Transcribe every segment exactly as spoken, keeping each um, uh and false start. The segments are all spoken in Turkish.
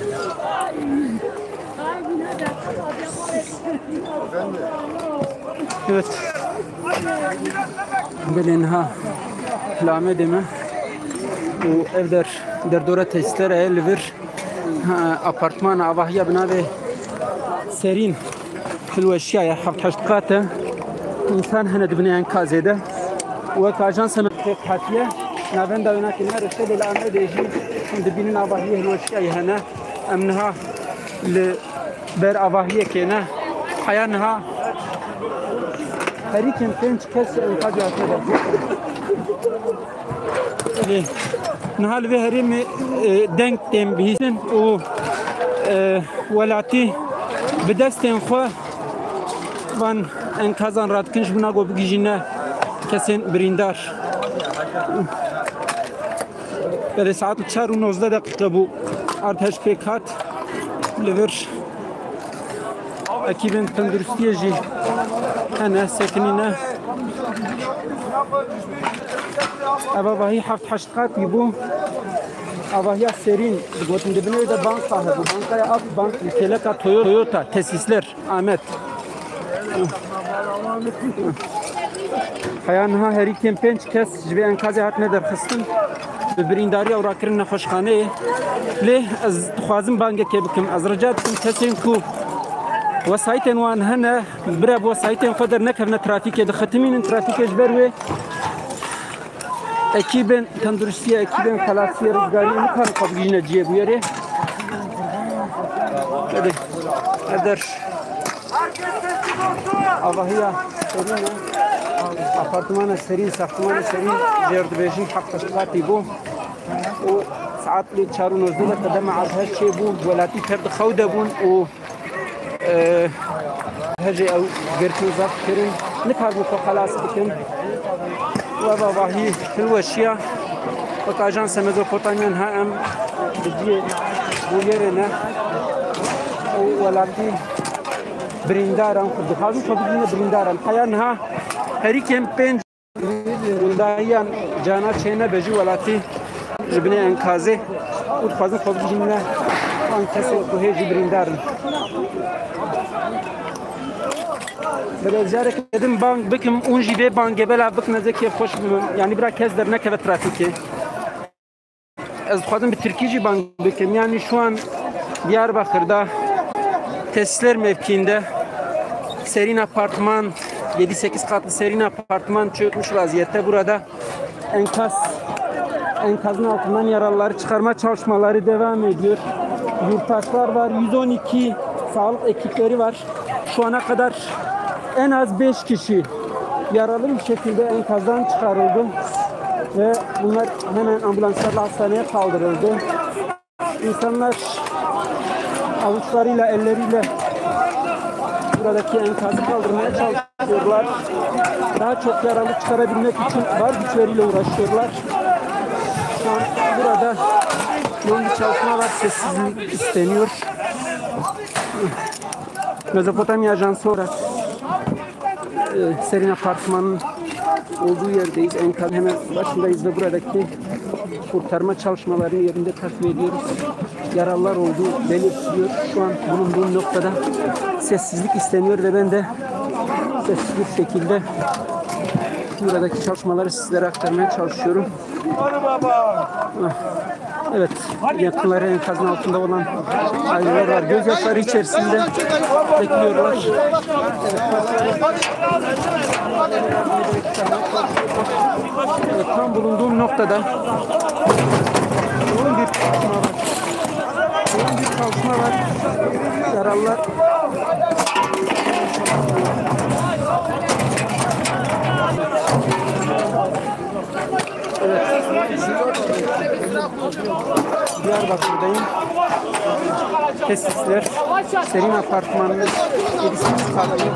Evet. Belenha lame deme. O evler der dora tesisler elvir apartman avahya bina ve serin filweşya ya haft haştqata insan hene dibine enkazede ve kajan sana hatiye navenda yönetimler işte de lame deji dibinin avahya filweşya hene emnaha le ber avahya kena hayanha Hariken penç kes enkaz yapıyor. Evet. Nahal ve herim denk tembihin o velati bedesten xo van enkazan ratkinj buna go bigijine kesin birindar. Böyle saat çar û nozde dakika bu arteş pekat lever ekibin tenduristiye jî hene sekinine ava vahi haft haştqat bu avahya serin gotin dibine de bank sahibi bankaya ab bank ülkeleka Toyota tesisler Ahmet hayanha heri kempenç kes jibe enkazı hat ne der xistin birindari avrakirin nexoşxane le az xwazim bange kebikim az rica dikim kesin ku وسایتن وان هنه برا وسایتن خودر نکرنه ترافیک ده ختمین ترافیکش بروه ekibin tenduristiye ekibin kalasiye rızgari imkan kabulüne ciye bu yere hadi eder avahya serin apartmana serin sahtmana serin zerdbeşin hakkı bu o saatli çarun özüle kademe az her şey bu velati ferdi xawda bun o هجي أو قرتي وزاف كريم نكهر مكو خلاص بكم وابا باهي حلوة الشيا وكاجان سمزوبوتاميان هام بدي بوليرنا ولكن بريندارم خدخازو فبدينا بريندارم حيانها هريكم بين ولدايان جانا چينا بجي ولاتي جبني انكازي وخازو فبدينا an kese kuheci brindarın. Böyle ziyaret edim bank bikim unji be bank gebela bik nezeki hoş yani bira kez der nekeve trafiki. Az xwadim bir Türkiye bank bikim yani şu an Diyarbakır'da tesisler mevkiinde serin apartman yedi sekiz katlı serin apartman çökmüş vaziyette burada enkaz enkazın altından yaralıları çıkarma çalışmaları devam ediyor. Yurttaşlar var, yüz on iki sağlık ekipleri var. Şu ana kadar en az beş kişi yaralı bir şekilde enkazdan çıkarıldı ve bunlar hemen ambulanslarla hastaneye kaldırıldı. İnsanlar avuçlarıyla, elleriyle buradaki enkazı kaldırmaya çalışıyorlar. Daha çok yaralı çıkarabilmek için var güçleriyle uğraşıyorlar. Şu an burada yoğun bir çalışma var, sessizlik isteniyor. Mezopotamya Ajansı olarak e, serin apartmanın olduğu yerdeyiz. Enkaz hemen başındayız ve buradaki kurtarma çalışmalarını yerinde takip ediyoruz. Yaralılar olduğu belirtiliyor. Şu an bulunduğum noktada sessizlik isteniyor ve ben de sessiz bir şekilde buradaki çalışmaları sizlere aktarmaya çalışıyorum. Evet, yakınları enkazın altında olan aileler var. Gözyaşları içerisinde bekliyorlar. Evet, tam bulunduğum noktada yoğun bir çalışma var. Yoğun bir çalışma var. Yaralılar evet. Diyarbakır'dayım. Tesisler, serin apartmanın yedi sekiz katlı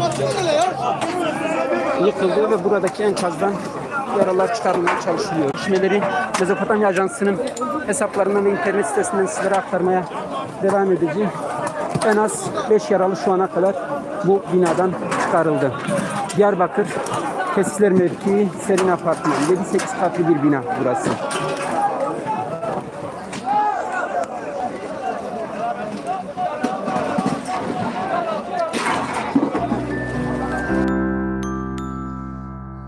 yıkıldı ve buradaki enkazdan yaralılar çıkarılmaya çalışılıyor. Gelişmeleri Mezopotamya Ajansı'nın hesaplarından ve internet sitesinden sizlere aktarmaya devam edeceğim. En az beş yaralı şu ana kadar bu binadan çıkarıldı. Diyarbakır Tesisler mevkii serin apartman. yedi sekiz katlı bir bina burası.